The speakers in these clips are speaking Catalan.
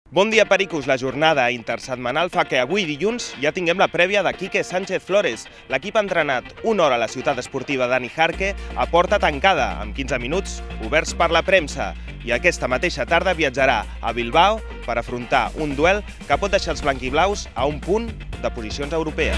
Bon dia, Pericos. La jornada intersetmanal fa que avui dilluns ja tinguem la prèvia de Quique Sánchez Flores. L'equip ha entrenat una hora a la ciutat esportiva Dani Jarque a porta tancada, amb 15 minuts oberts per la premsa. I aquesta mateixa tarda viatjarà a Bilbao per afrontar un duel que pot deixar els blanquiblaus a un punt de posicions europees.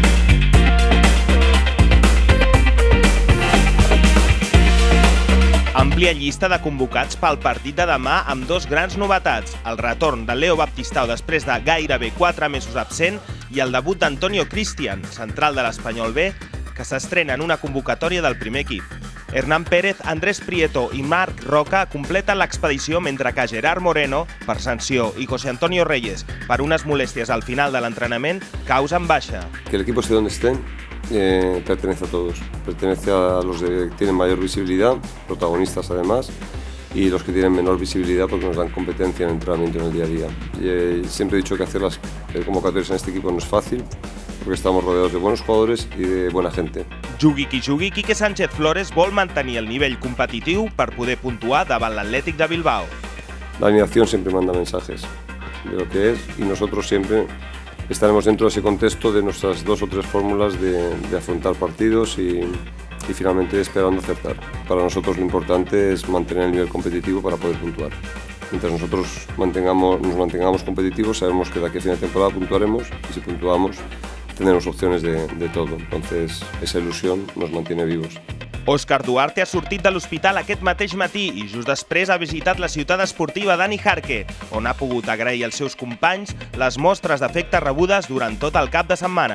Àmplia llista de convocats pel partit de demà amb dos grans novetats, el retorn de Leo Baptistao després de gairebé 4 mesos absent i el debut d'Antonio Cristian, central de l'Espanyol B, que s'estrena en una convocatòria del primer equip. Hernán Pérez, Andrés Prieto i Marc Roca completen l'expedició mentre que Gerard Moreno, per sanció, i José Antonio Reyes, per unes molèsties al final de l'entrenament, causen baixa. Que el equipo esté donde estén pertenece a todos, pertenece a los que tienen mayor visibilidad, protagonistas además, y los que tienen menor visibilidad porque nos dan competencia en el entrenamiento en el día a día. Y siempre he dicho que hacer las convocatorias en este equipo no es fácil, porque estamos rodeados de buenos jugadores y de buena gente. Jugui qui jugui, Quique Sánchez Flores vol mantenir el nivell competitiu per poder puntuar davant l'Atlètic de Bilbao. La alineación siempre manda mensajes de lo que es y nosotros siempre estaremos dentro de ese contexto de nuestras 2 o 3 fórmulas de afrontar partidos y finalmente esperando acertar. Para nosotros lo importante es mantener el nivel competitivo para poder puntuar. Mientras nosotros nos mantengamos competitivos, sabemos que de aquí a fin de temporada puntuaremos y si puntuamos tendremos opciones de todo. Entonces esa ilusión nos mantiene vivos. Òscar Duarte ha sortit de l'hospital aquest mateix matí i just després ha visitat la ciutat esportiva Dani Jarque, on ha pogut agrair als seus companys les mostres d'afecte rebudes durant tot el cap de setmana.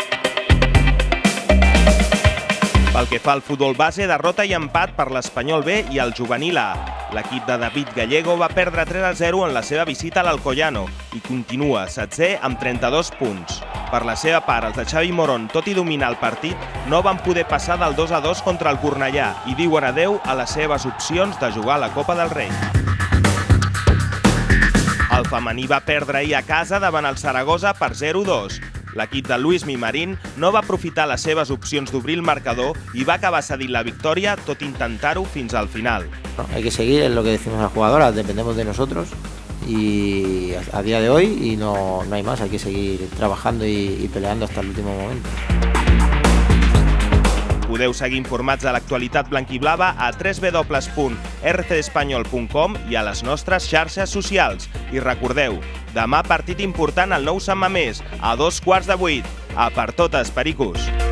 Pel que fa al futbol base, derrota i empat per l'Espanyol B i el Juvenil A. L'equip de David Gallego va perdre 3-0 en la seva visita a l'Alcoyano i continua 7è amb 32 punts. Per la seva part, els de Xavi Morón, tot i dominar el partit, no van poder passar del 2-2 contra el Cornellà i diuen adeu a les seves opcions de jugar a la Copa del Rei. El femení va perdre ahir a casa davant el Saragossa per 0-2. L'equip de Luismi Marín no va aprofitar les seves opcions d'obrir el marcador i va acabar cedint la victòria, tot intentar-ho fins al final. Hay que seguir, es lo que decimos a las jugadoras, dependemos de nosotros y a día de hoy y no hay más, hay que seguir trabajando y peleando hasta el último momento. Podeu seguir informats de l'actualitat blanquiblava a www.rcdespanyol.com i a les nostres xarxes socials. I recordeu, demà partit important al Nou Sant Mamés, a 7:15. A per totes, Pericos!